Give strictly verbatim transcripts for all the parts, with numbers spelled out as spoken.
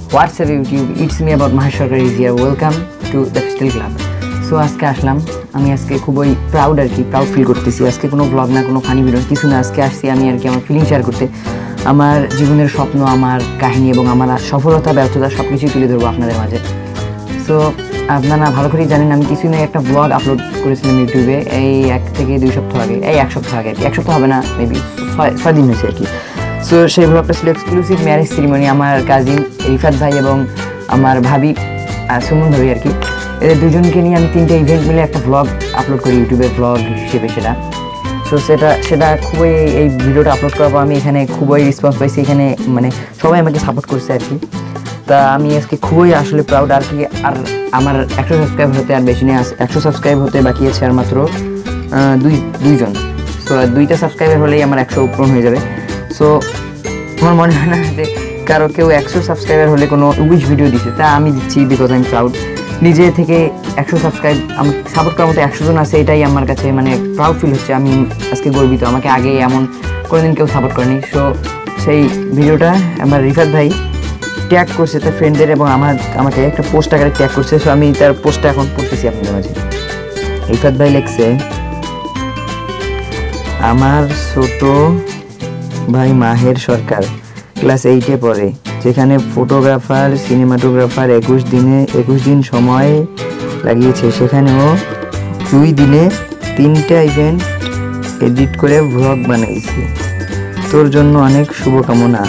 What's up YouTube? It's me about Mahesh Sarkar is here. Welcome to the Festal Club. So আজকে আসলাম আমি আজকে খুবই proud আর কি proud feel করতেছি আজকে কোনো ব্লগ না কোনো ফানি ভিডিও কিছু না আজকে আসছি আমি আর কি আমার ফিলিং শেয়ার করতে আমার জীবনের স্বপ্ন আমার কাহিনী এবং আমার সফলতা ব্যর্থতা সব কিছুই তুলে ধরবো আপনাদের মাঝে সো আপনারা ভালো করেই জানেন আমি কিছুদিন আগে একটা ব্লগ আপলোড করেছিলাম ইউটিউবে এই এক থেকে দুই সপ্তাহ আগে এই এক সপ্তাহ আগে এক সপ্তাহ হবে না মেবি ছয় ছয় দিন হয়েছে আর কি সো সেই ব্লগটা ছিল এক্সক্লুসিভ ম্যারেজ সেরিমনি আমার কাজিন রিফাত ভাই এবং আমার ভাবি সুমন ভাবি আর কি এদের দুজনকে নিয়ে আমি তিনটে ইভেন্ট মিলে একটা ব্লগ আপলোড করি ইউটিউবে ব্লগ হিসেবে সেটা সো সেটা সেটা খুবই এই ভিডিওটা আপলোড করার পর আমি এখানে খুবই রেসপন্স পাইছি এখানে মানে সবাই আমাকে সাপোর্ট করছে আর কি তা আমি আজকে খুবই আসলে প্রাউড আর কি আর আমার একশো সাবস্ক্রাইব হতে আর বেশি নেই একশো সাবস্ক্রাইব হতে বাকি আছে আর মাত্র দুই দুইজন সো দুইটা সাবস্ক্রাইবার হলেই আমার একশো পূরণ হয়ে যাবে সো আমার মনে হয় না যে কারো কেউ একশো সাবস্ক্রাইবার হলে কোনো উইশ ভিডিও দিচ্ছে তা আমি দিচ্ছি বিকজ আই এম প্রাউড নিজে থেকে একশো সাবস্ক্রাইব আমার সাপোর্ট করার মতো একশো জন আছে এটাই আমার কাছে মানে প্রাউড ফিল হচ্ছে আমি আজকে গর্বিত আমাকে আগে এমন কোনোদিন কেউ সাপোর্ট করেনি সো সেই ভিডিওটা আমার রিফাত ভাই ট্যাগ করছে তার ফ্রেন্ডদের এবং আমার আমাকে একটা পোস্ট আকারে ট্যাগ করছে সো আমি তার পোস্টটা এখন পড়তেছি আপনাদের মাঝে রিফাত ভাই লিখছে আমার ছোট ভাই মাহের সরকার ক্লাস এইটে পড়ে যেখানে ফটোগ্রাফার সিনেমাটোগ্রাফার একুশ দিনে একুশ দিন সময় লাগিয়েছে সেখানেও দুই দিনে তিনটা ইভেন্ট এডিট করে ভ্লগ বানাইছি তোর জন্য অনেক শুভকামনা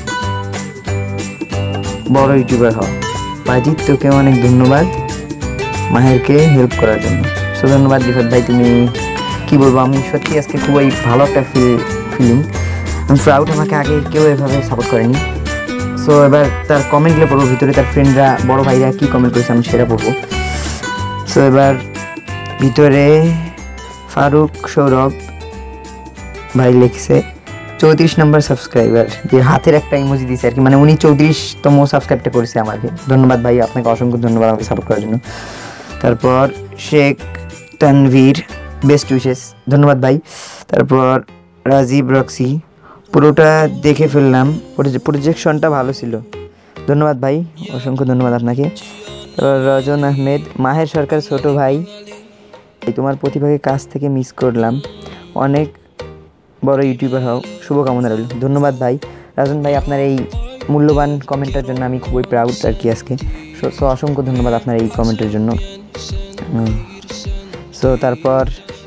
বড় ইউটিউবার হও বাজিত তোকে অনেক ধন্যবাদ মাহেরকে হেল্প করার জন্য সো ধন্যবাদ রিফাত ভাই তুমি কী বলবো আমি সত্যি আজকে খুবই ভালো একটা ফিল ফিলিং আমি প্রাউড আমাকে আগে কেউ এভাবে সাপোর্ট করেনি সো এবার তার কমেন্টগুলো পড়বো ভিতরে তার ফ্রেন্ডরা বড় ভাইরা কী কমেন্ট করেছে আমি সেটা পড়বো সো এবার ভিতরে ফারুক সৌরভ ভাই লিখছে চৌত্রিশ নম্বর সাবস্ক্রাইবার যে হাতের একটা ইমোজি দিয়েছে আর কি মানে উনি চৌত্রিশতম সাবস্ক্রাইবটা করেছে আমাকে ধন্যবাদ ভাই আপনাকে অসংখ্য ধন্যবাদ আমাকে সাপোর্ট করার জন্য তারপর শেখ তানভীর বেস্ট উইশেস ধন্যবাদ ভাই তারপর রাজীব রক্সি পুরোটা দেখে ফেললাম প্রজেকশনটা ভালো ছিল ধন্যবাদ ভাই অসংখ্য ধন্যবাদ আপনাকে তারপর রজন আহমেদ মাহের সরকার ছোট ভাই তোমার প্রতিভাকে কাছ থেকে মিস করলাম অনেক বড় ইউটিউবার হও শুভকামনা রইল ধন্যবাদ ভাই রাজন ভাই আপনার এই মূল্যবান কমেন্টের জন্য আমি খুবই প্রাউড আর কি আজকে সো অসংখ্য ধন্যবাদ আপনার এই কমেন্টের জন্য সো তারপর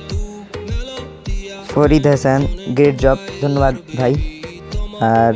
ফরিদ হাসান গ্রেট জব ধন্যবাদ ভাই আর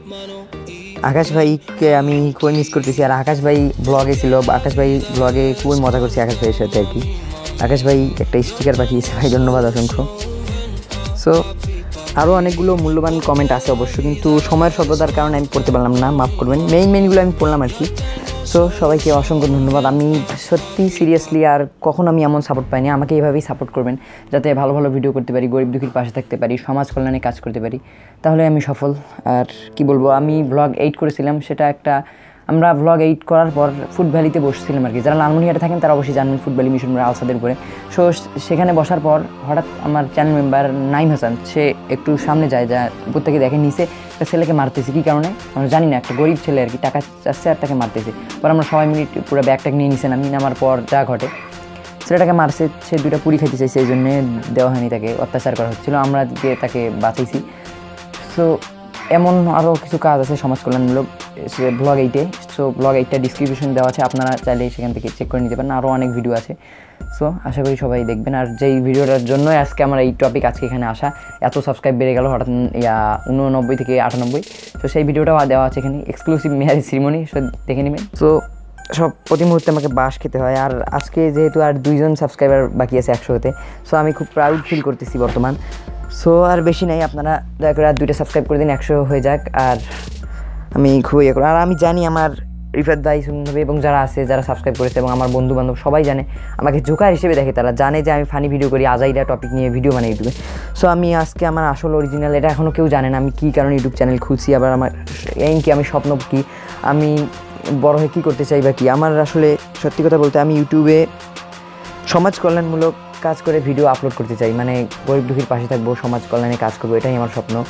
আকাশ ভাইকে আমি খুবই মিস করতেছি আর আকাশ ভাই ব্লগে ছিল আকাশ ভাই ব্লগে খুবই মজা করছি আকাশ ভাইয়ের সাথে আর কি আকাশ ভাই একটা স্টিকার পাঠিয়েছে ভাই ধন্যবাদ অসংখ্য সো আরও অনেকগুলো মূল্যবান কমেন্ট আছে অবশ্য কিন্তু সময়ের স্বল্পতার কারণে আমি পড়তে পারলাম না মাফ করবেন মেইন মেইনগুলো আমি পড়লাম আর কি সো সবাইকে অসংখ্য ধন্যবাদ আমি সত্যি সিরিয়াসলি আর কখন আমি এমন সাপোর্ট পাইনি আমাকে এইভাবেই সাপোর্ট করবেন যাতে ভালো ভালো ভিডিও করতে পারি গরিব দুঃখীর পাশে থাকতে পারি সমাজ কল্যাণে কাজ করতে পারি তাহলে আমি সফল আর কি বলবো আমি ব্লগ এইট করেছিলাম সেটা একটা আমরা ব্লগ এইট করার পর ফুড ভ্যালিতে বসছিলাম আর কি যারা লালমনিরহাটে থাকেন তারা অবশ্যই জানবেন ফুড ভ্যালি মিশন আলসাদের উপরে সো সেখানে বসার পর হঠাৎ আমার চ্যানেল মেম্বার নাইম হাসান সে একটু সামনে যায় যা উপর থেকে দেখে নিচে একটা ছেলেকে মারতেছে কী কারণে আমরা জানি না একটা গরিব ছেলে আর কি টাকা চাচ্ছে আর তাকে মারতেছে পর আমরা সবাই মিনিট পুরো ব্যাগটাকে নিয়ে নিছেন আমি নামার পর যা ঘটে ছেলেটাকে মারছে সে দুইটা পুরি খাইতে চাইছে এই জন্যে দেওয়া হয়নি তাকে অত্যাচার করা হচ্ছিলো আমরা গিয়ে তাকে বাঁচাইছি সো এমন আরও কিছু কাজ আছে সমাজ কল্যাণমূলক ব্লগ এইটে সো ব্লগ এইটটা ডিসক্রিপশন দেওয়া আছে আপনারা চাইলে সেখান থেকে চেক করে নিতে পারেন আরও অনেক ভিডিও আছে সো আশা করি সবাই দেখবেন আর যেই ভিডিওটার জন্য আজকে আমার এই টপিক আজকে এখানে আসা এত সাবস্ক্রাইব বেড়ে গেল হঠাৎ ইয়া উননব্বই থেকে আটানব্বই তো সেই ভিডিওটাও দেওয়া আছে এখানে এক্সক্লুসিভ ম্যারেজ সেরিমনি সো দেখে নেবেন সো সব প্রতি মুহূর্তে আমাকে বাস খেতে হয় আর আজকে যেহেতু আর দুইজন সাবস্ক্রাইবার বাকি আছে একশো হতে সো আমি খুব প্রাউড ফিল করতেছি বর্তমান সো আর বেশি নাই আপনারা দয়া করে আর দুইটা সাবস্ক্রাইব করে দিন একশো হয়ে যাক আর আমি খুবই ইয়ে করি আর আমি জানি আমার রিফাত ভাই সুন্দর এবং যারা আছে যারা সাবস্ক্রাইব করেছে এবং আমার বন্ধু বান্ধব সবাই জানে আমাকে জোকার হিসেবে দেখে তারা জানে যে আমি ফানি ভিডিও করি আজাইরা টপিক নিয়ে ভিডিও বানাই ইউটিউবে সো আমি আজকে আমার আসল অরিজিনাল এটা এখনও কেউ জানে না আমি কী কারণে ইউটিউব চ্যানেল খুলছি আবার আমার এইম কি আমি স্বপ্ন কী আমি বড় হয়ে কী করতে চাই বা কী আমার আসলে সত্যি কথা বলতে আমি ইউটিউবে সমাজ কল্যাণমূলক কাজ করে ভিডিও আপলোড করতে চাই মানে গরিব দুঃখীর পাশে থাকবো সমাজ কল্যাণে কাজ করবো এটাই আমার স্বপ্ন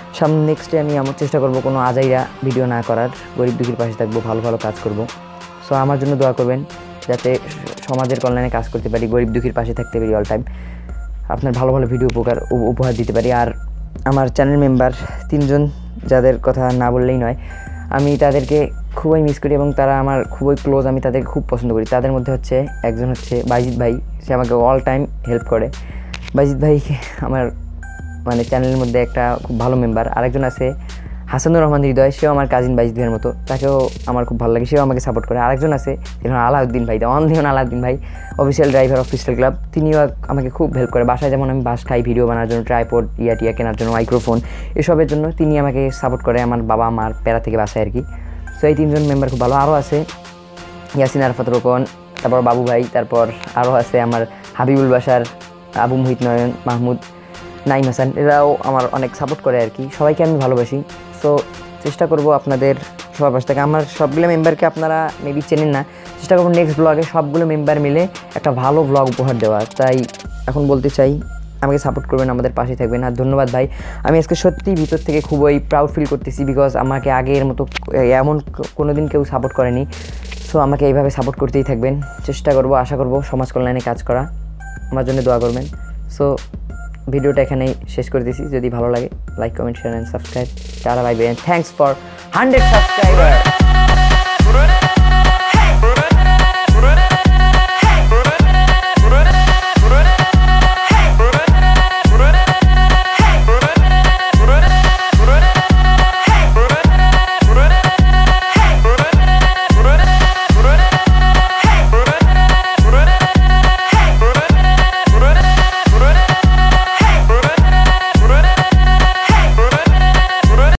সামনে নেক্সটে আমি আমার চেষ্টা করব কোনো আজাইরা ভিডিও না করার, গরিব দুঃখীর পাশে থাকবো, ভালো ভালো কাজ করব। সো আমার জন্য দোয়া করবেন যাতে সমাজের কল্যাণে কাজ করতে পারি, গরিব দুঃখীর পাশে থাকতে পারি অল টাইম, আপনার ভালো ভালো ভিডিও উপকার উপহার দিতে পারি। আর আমার চ্যানেল মেম্বার তিনজন, যাদের কথা না বললেই নয়, আমি তাদেরকে খুবই মিস করি এবং তারা আমার খুবই ক্লোজ, আমি তাদেরকে খুব পছন্দ করি। তাদের মধ্যে হচ্ছে একজন হচ্ছে বাইজিৎ ভাই, সে আমাকে অল টাইম হেল্প করে। বাইজিৎ ভাই আমার মানে চ্যানেলের মধ্যে একটা খুব ভালো মেম্বার। আরেকজন আছে হাসানুর রহমান হৃদয়, সেও আমার কাজিন বাইজিৎ ভাইয়ের মতো, তাকেও আমার খুব ভালো লাগে, সেও আমাকে সাপোর্ট করে। আরেকজন আছে যেমন আলাউদ্দিন ভাই, অন দিন আলাউদ্দিন ভাই, অফিসিয়াল ড্রাইভার অফিসিয়াল ক্লাব, তিনিও আমাকে খুব হেল্প করে। বাসায় যেমন আমি বাস খাই ভিডিও বানানোর জন্য, ট্রাইপড ইয়া টিয়া কেনার জন্য, মাইক্রোফোন, এসবের জন্য তিনি আমাকে সাপোর্ট করে, আমার বাবা মার প্যারা থেকে বাসায় আর কি। সো এই তিনজন মেম্বার খুব ভালো। আরও আছে ইয়াসিন আরফাত রোকন, তারপর বাবু ভাই, তারপর আরও আছে আমার হাবিবুল বাসার, আবু মুহিত নয়ন, মাহমুদ, নাইম হাসান, এরাও আমার অনেক সাপোর্ট করে আর কি। সবাইকে আমি ভালোবাসি। সো চেষ্টা করব আপনাদের সবার পাশ থেকে। আমার সবগুলো মেম্বারকে আপনারা মেবি চেনেন না, চেষ্টা করবো নেক্সট ব্লগে সবগুলো মেম্বার মিলে একটা ভালো ব্লগ উপহার দেওয়ার। তাই এখন বলতে চাই আমাকে সাপোর্ট করবেন, আমাদের পাশে থাকবেন। আর ধন্যবাদ ভাই, আমি আজকে সত্যি ভিতর থেকে খুবই প্রাউড ফিল করতেছি, বিকজ আমাকে আগের মতো এমন কোনো দিন কেউ সাপোর্ট করেনি। সো আমাকে এইভাবে সাপোর্ট করতেই থাকবেন, চেষ্টা করব, আশা করব সমাজ কল্যাণে কাজ করা। আমার জন্য দোয়া করবেন। সো ভিডিওটা এখানেই শেষ করে দিয়েছি। যদি ভালো লাগে like comment share and subscribe. Tata bye bye, thanks for hundred subscriber.